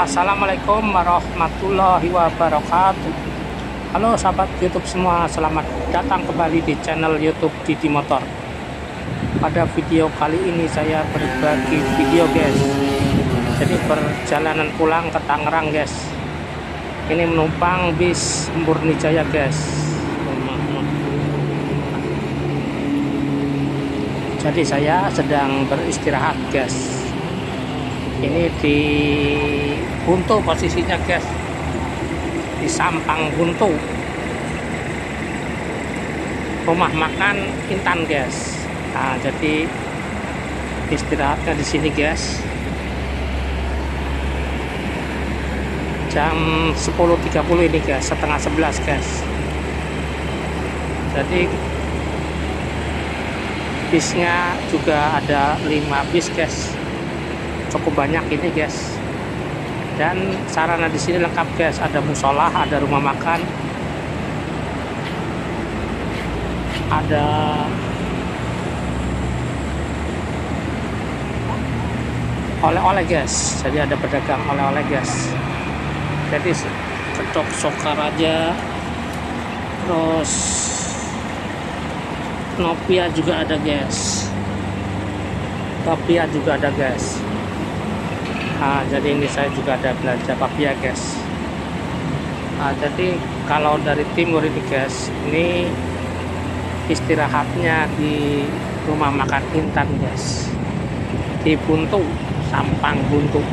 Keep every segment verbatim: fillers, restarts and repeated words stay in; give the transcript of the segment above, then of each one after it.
Assalamualaikum warahmatullahi wabarakatuh. Halo sahabat YouTube semua, selamat datang kembali di channel YouTube Didi Motor. Pada video kali ini saya berbagi video guys. Jadi perjalanan pulang ke Tangerang guys. Ini menumpang bis Murni Jaya guys. Jadi saya sedang beristirahat guys. Ini di Buntu posisinya guys, di Sampang Buntu, rumah makan Intan guys. Nah, jadi istirahatnya di sini guys. Jam sepuluh tiga puluh ini guys, setengah sebelas guys. Jadi bisnya juga ada lima bis guys, cukup banyak ini guys. Dan sarana di sini lengkap guys, ada musola, ada rumah makan, ada oleh-oleh guys. Jadi ada pedagang oleh-oleh guys. Jadi Cocok Sokaraja, terus Nopia juga ada guys. Papia juga ada guys. Nah, jadi ini saya juga ada belanja papia guys. Nah, jadi kalau dari timur ini guys, ini istirahatnya di rumah makan Intan guys, di Buntu, Sampang Buntu.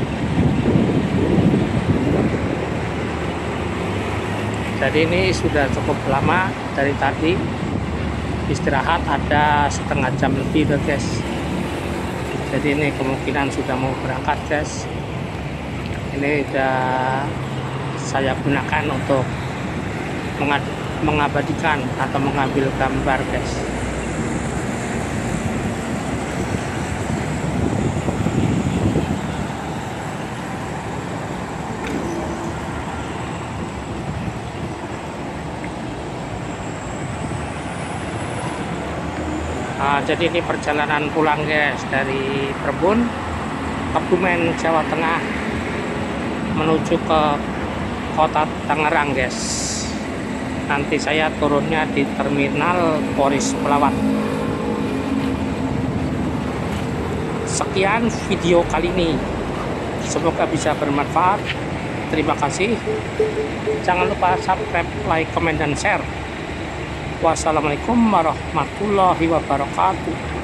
Jadi ini sudah cukup lama, dari tadi istirahat ada setengah jam lebih deh guys. Jadi ini kemungkinan sudah mau berangkat guys. Ini sudah saya gunakan untuk mengabadikan atau mengambil gambar guys. Nah, jadi ini perjalanan pulang guys dari Perbun, Kebumen, Jawa Tengah, menuju ke kota Tangerang guys. Nanti saya turunnya di terminal Poris Pelawat. Sekian video kali ini, semoga bisa bermanfaat. Terima kasih. Jangan lupa subscribe, like, comment, dan share. Wassalamualaikum warahmatullahi wabarakatuh.